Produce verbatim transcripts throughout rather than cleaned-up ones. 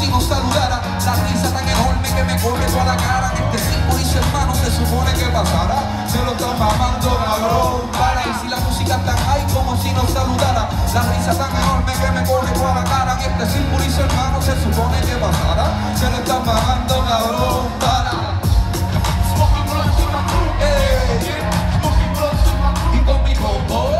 nos saludara. La risa tan enorme que me corre toda la cara. En este circo dice hermano, se supone que pasara. Se lo están mamando, cabrón, para. Y si la música está high como si nos saludara. La risa tan enorme que me corre toda la cara. En este circo dice hermano, se supone que pasara. Se lo están mamando, cabrón, para. Y con mi combo,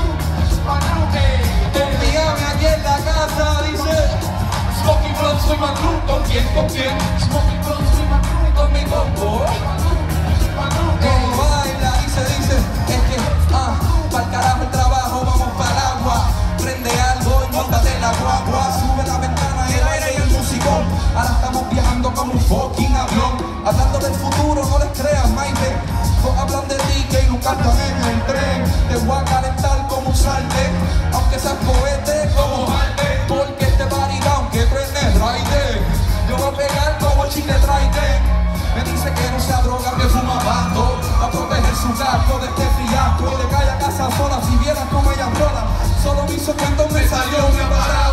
con mi ame aquí en la casa, dice Smoking Blunt, soy más crew. ¿Con quién? ¿Con quién? Smoking Blunt, soy más crew. Con mi combo. Como baila, dice, dice, es que, ah, pa'l carajo el trabajo, vamos pa'l agua. Prende algo y móntate en la guagua. Sube la ventana, el aire y el musicón. Ahora estamos viajando como un fucking avión. Hablando del futuro, no les creas, Maite. Todos hablan de ti que nunca están en el tren. Te voy a calentar como un sartén, aunque seas cohete como Marte. Porque este party aunque prende raide, yo voy a pegar como chile traide. Me dice que no sea droga, que fuma pasto, a proteger su gato de este fiasco. Y le cae a casa sola, si vieras como ella rola. Solo me hizo cuando me salió mi aparato.